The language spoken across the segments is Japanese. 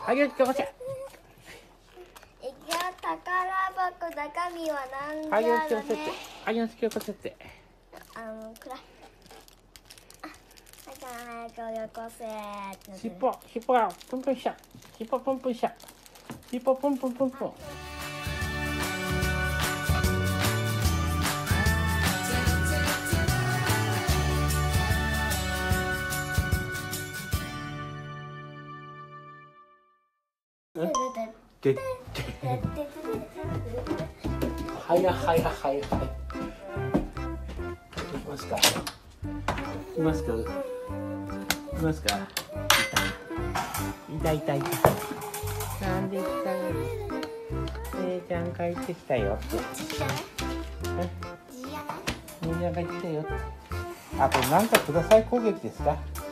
萩の月起こせ。 宝箱中身は何萩のだろうね。 月起こせって。萩の月起こせって。 暗い。早くよこせ。 尻尾がプンプンした。尻尾プンプンした。尻尾プンプンプンプン。ではいはいはいはい。行きますか。行きますか。行きますか。痛い。なんで来たの。姉ちゃん帰ってきたよって。姉ちゃん帰ってきたよって。あ、これなんかください攻撃ですか。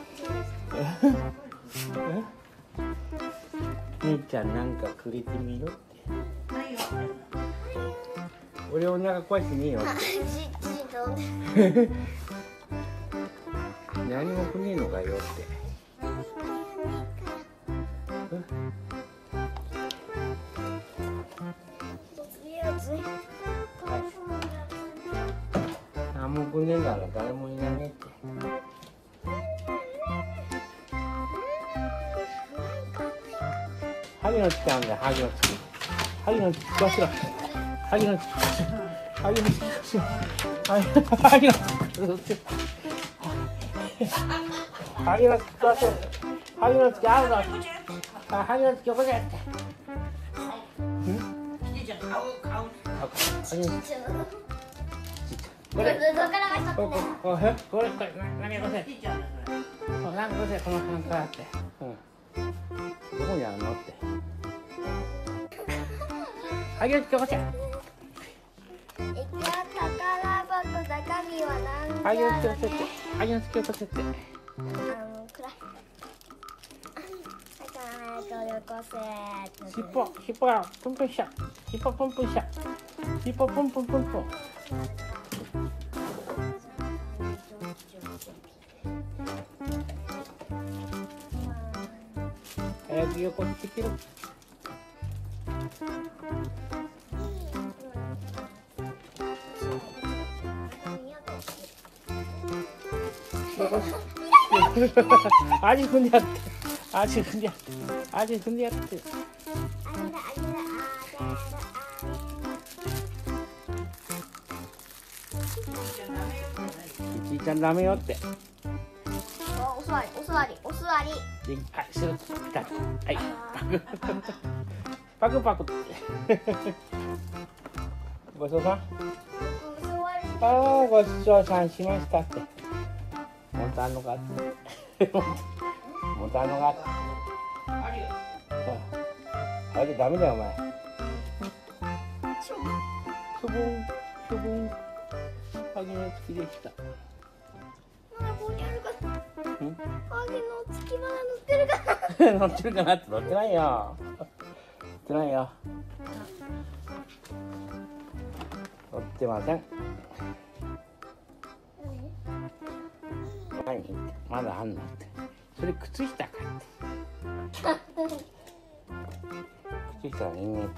姉ちゃんなんかくれてみろって。俺お腹壊してねえよって。何もくねえのかよって。何もくねえなら誰もいらねえって。萩の月あんだよ、萩の月。萩の月食わせろ。萩の月食わせろ。萩の月食わせろ。萩の月食わせろ。萩の月食わせろ。萩の月あるの。萩の月起こせって。これ何起こせ。何起こせこの半からって。どこにあるのって。萩の月起こせ。 宝箱中身は何だ萩のろうね。 月起こせって。萩の月起こせって。 暗い。早くよこせ。 尻尾がプンプンした。尻尾プンプンした。尻尾プンプンプンプン。早く横ってきる。足踏んでやって。足踏んでやって。足踏んでやって。ちいちゃんダメよって。 お座り。 はい、する。はい。パクパクって。ごちそうさん。ごちそうさんしましたって。もたんのかって。もたんのかって。あれダメだよお前。しょぼん。萩の月でした。 ここにあるか。萩の月まだ乗ってるかな。 乗ってるかなって乗ってないよ。乗ってません。何まだあんのって。それ靴下かって。靴下にね。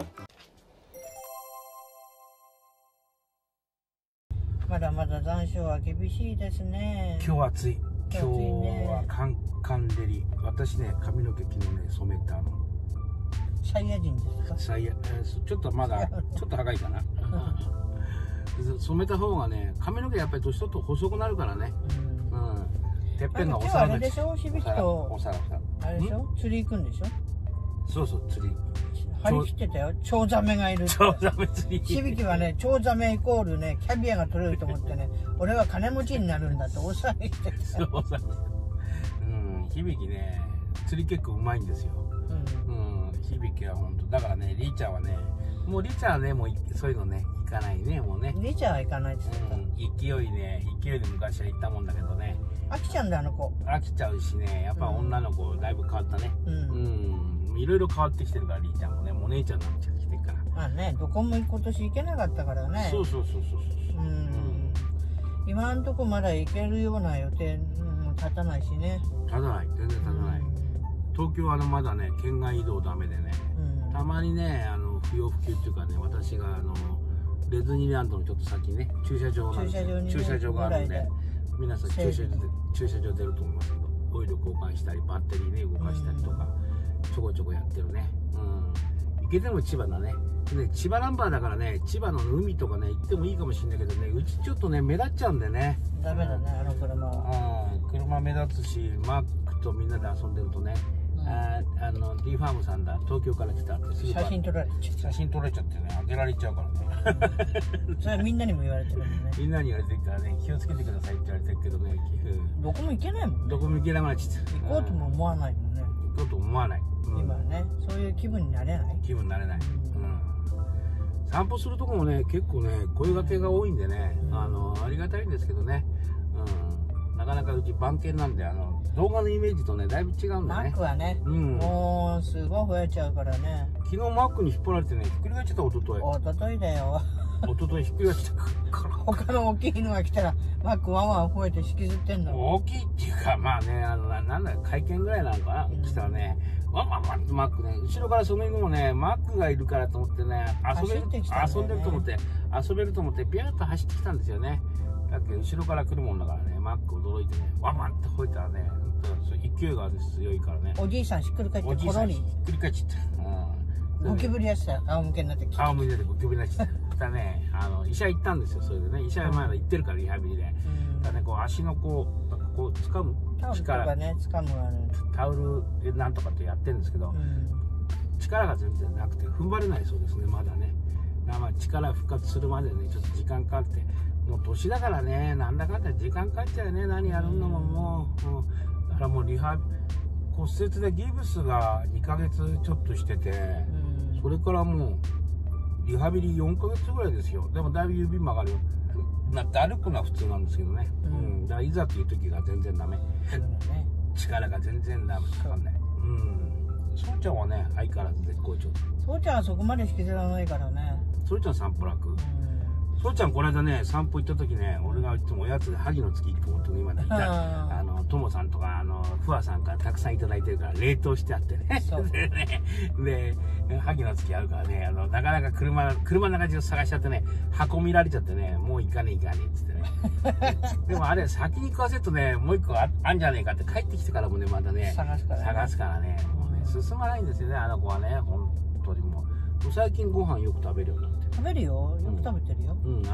まだまだ残暑は厳しいですね。 今日は暑い。今日はカンカン照り。私ね、髪の毛昨日ね染めたの。 サイヤ人ですか？ ちょっとまだちょっと高いかな。染めた方がね、髪の毛やっぱり年取ると細くなるからね。てっぺんがお皿あれでしょ、響きとお皿あれでしょ、釣り行くんでしょ。 そう釣り張り切ってたよ、チョウザメがいるって。 チョウザメ釣り。 響はね、チョウザメイコールね、キャビアが取れると思ってね、俺は金持ちになるんだって大騒ぎしてた。 そう響ね、釣り結構うまいんですよ。響は本当だからね、リーちゃんはね、もうリーちゃんはね、もうそういうのね、行かないね、もうね。 リーちゃんは行かないって言ってた。勢いで昔は行ったもんだけどね。 飽きちゃうんだ、あの子。 飽きちゃうしね、やっぱ女の子だいぶ変わったね。いろいろ変わってきてるから、リーちゃんもね、もうお姉ちゃんになっちゃってきてるから。 まあね、どこも今年行けなかったからね。 そう。 今んとこまだ行けるような予定も立たないしね。 全然立たない。 東京はまだね県外移動ダメでね、 うんたまにね不要不急っていうかね、私がディズニーランドのちょっと先ね駐車場なんですよ。駐車場があるんで、皆さん駐車場出ると思いますけど、オイル交換したりバッテリーね動かしたりとか、ちょこちょこやってるね。行けても千葉だね。で千葉ナンバーだからね、千葉の海とかね行ってもいいかもしれないけどね、うちちょっとね目立っちゃうんでね。 ダメだね、あの車は。 車目立つし、マックとみんなで遊んでるとね、D ファームさんだ、東京から来たってすぐ写真撮られちゃう。 写真撮れちゃってね、あげられちゃうからね。 それはみんなにも言われてるもんね。 みんなに言われてるからね、気をつけてくださいって言われてるけどね、 どこも行けないもんね。 どこも行けなくなっちゃった。 行こうとも思わないもんね。 行こうと思わない。 今はね、そういう気分になれない。 気分になれない。散歩するとこもね、結構ね、声掛けが多いんでね、ありがたいんですけどね、なかなかうち番犬なんで、動画のイメージとね、だいぶ違うんだね。 マックはね、もうすごい増えちゃうからね。 昨日マックに引っ張られてね、ひっくり返っちゃった、おととい。 おとといだよ。 おとといひっくり返っちゃったから。 他の大きい犬が来たら、マックワンワン増えて引きずってんの。 大きいっていうか、まあね、なんだ、会見ぐらいなのかな、来たらね、ワンワンワンってマックね、後ろからその犬もね、マックがいるからと思ってね、遊べると思って、遊べると思って、ビューッと走ってきたんですよね。だけど後ろから来るもんだからね、マック驚いてね、ワンワンって吠えたらね、勢いが強いからね。 おじいさんひっくり返って、 おじいさんひっくり返っちゃった。 ゴキブリやってたよ、仰向けになって。 仰向けになってゴキブリになっちゃった。だね、医者行ったんですよ、それでね。医者はまだ行ってるから、リハビリで。だね、こう足のこう掴む力。 タオルとかね、掴むタオルなんとかってやってるんですけど、力が全然なくて踏ん張れないそうですね、まだね。まあ力復活するまでね、ちょっと時間かかって、もう年だからね、なんだかんだ時間かかっちゃうよね、何やるのももう、だからもうリハ骨折でギブスが2ヶ月ちょっとしてて、それからもうリハビリ4ヶ月ぐらいですよ。でもだいぶ指曲がるよなって歩くのは普通なんですけどね、だからいざっていう時が全然ダメ、力が全然ダメかかんない。そうちゃんはね相変わらず絶好調。 そうちゃんはそこまで引きずらないからね。 そうちゃん散歩楽。そうちゃんこの間ね散歩行った時ね、俺がいつもおやつで萩の月1本と今ねいたともさんとかフワさんからたくさんいただいてるから冷凍してあってね。で萩の月あるからね、なかなか車の中中探しちゃってね、箱見られちゃってね、もう行かねえっつってね。でもあれ先に食わせるとね、もう一個あんじゃねえかって帰ってきてからもねまたね探すからね、もうね進まないんですよね、あの子はね。本当にもう最近ご飯よく食べるようになって。 食べるよ、よく食べてるよ。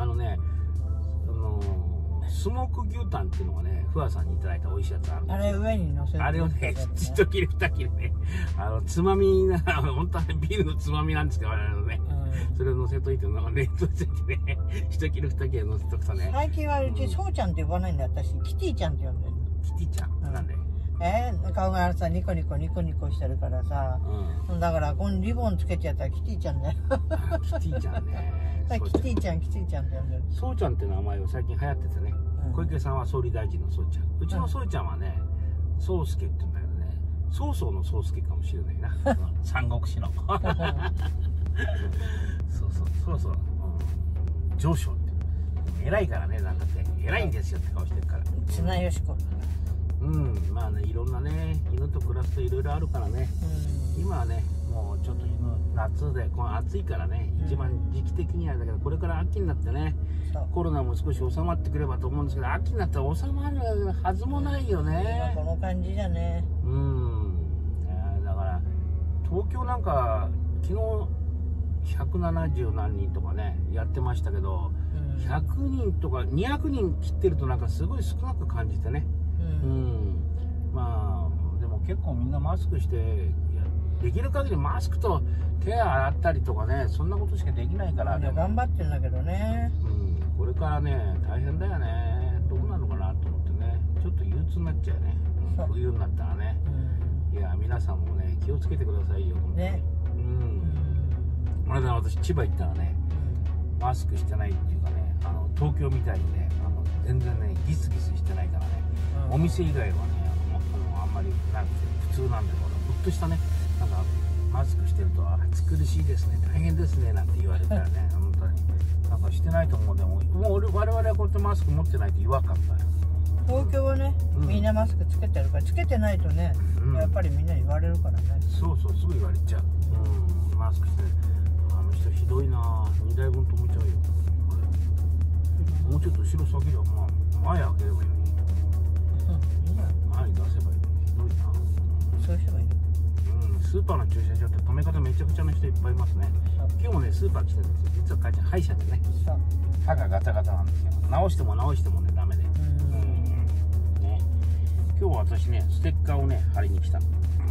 スモーク牛タンっていうのがね、フワさんにいただいた美味しいやつあるんですよ。 あれ上に乗せて、 あれをね、1切れ2切れね、つまみな、本当はね、ビールのつまみなんですけど、あれね、それを乗せといて、冷凍してね、1切れ2切れ乗せとくとね。最近はうち、そうちゃんって呼ばないんだよ、私。キティちゃんって呼んでる。 キティちゃん、なんで顔がさ、ニコニコしてるからさ、だからこのリボンつけちゃったらキティちゃんだよ。 キティちゃんね。 キティちゃんって呼んでる。 そうちゃんって名前を最近流行っててね、小池さんは総理大臣のそうちゃん、うちのそうちゃんはね、宗介って言うんだけどね、曹操の宗介かもしれないな。三国志の。そう上昇って。偉いからね、なんだって、偉いんですよって顔してるから。 綱吉子。 まあね、いろんなね、犬と暮らすといろいろあるからね、今はね、もうちょっと夏で、この暑いからね、一番時期的にはだけど、これから秋になってね、コロナも少し収まってくればと思うんですけど、秋になったら収まるはずもないよね。 この感じじゃね。 だから、東京なんか、昨日、170何人とかね、やってましたけど、100人とか200人切ってるとなんかすごい少なく感じてね。まあでも結構みんなマスクして、できる限りマスクと手洗ったりとかね、そんなことしかできないから。 頑張ってんだけどね。 これからね大変だよね。どうなのかなと思ってね、ちょっと憂鬱になっちゃうね、冬になったらね。いや皆さんもね気をつけてくださいよ本当に。この間私千葉行ったらね、マスクしてないっていうかね、東京みたいにね全然ねギスギスしてないからね、お店以外はねあんまりなんて普通なんだけど、ほっとしたね、なんかマスクしてると暑苦しいですね、大変ですねなんて言われたらね、本当になんかしてないと思う。でももう我々はこうやってマスク持ってないと違和感だよ。 東京はね、 うんみんなマスクつけてるから、つけてないとね、 うんやっぱりみんなに言われるからね。 そうそう、すぐ言われちゃう。マスクして、あの人ひどいな。2台分止めちゃうよ。これもうちょっと後ろ下げれば、まあ、前開ければいいのに。 いいじゃん。 前に出せばいいのに。ひどいな。 そういう人がいる。 スーパーの駐車場って止め方めちゃくちゃな人いっぱいいますね。今日もね、スーパー来てるんですよ。実は母ちゃん歯医者でね、 そう。 歯がガタガタなんですよ。直しても直してもね、ダメで。ね、今日は私ね、ステッカーをね、貼りに来たの。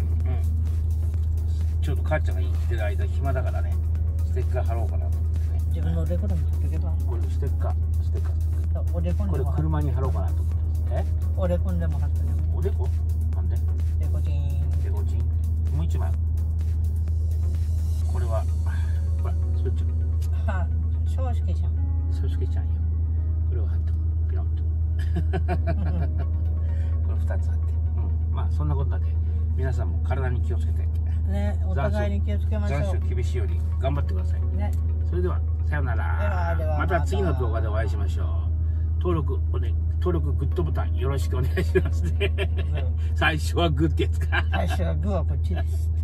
ちょっと母ちゃんが生きてる間暇だからね、ステッカー貼ろうかなと思ってね。 自分のおでこでも貼っておけば。 これステッカー。 おでこにこれでも貼って。 車に貼ろうかなと思って。 おでこにでも貼っておけば。 おでこなんででこちーん。 デコチンもう一枚。これは、ほら、そっち。 は、正直じゃん。 そしけちゃんよ。これを貼ってピロンと。これ2つ貼って。まあそんなことなんで、皆さんも体に気をつけて。 ね、お互いに気をつけましょう。 残暑厳しいより頑張ってください。 ね。 それではさようなら。 ではまた次の動画でお会いしましょう。登録グッドボタンよろしくお願いしますね。最初はグッってやつか。 最初はグーはこっちです。